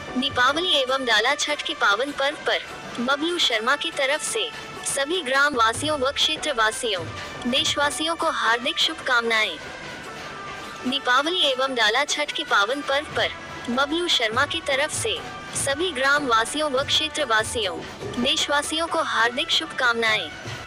दीपावली एवं डाला छठ के पावन पर्व पर बबलू शर्मा की तरफ से सभी ग्राम वासियों व क्षेत्र वासियों, देशवासियों को हार्दिक शुभकामनाएं। दीपावली एवं डाला छठ के पावन पर्व पर बबलू शर्मा की तरफ से सभी ग्राम वासियों व क्षेत्र वासियों, देशवासियों को हार्दिक शुभकामनाएं।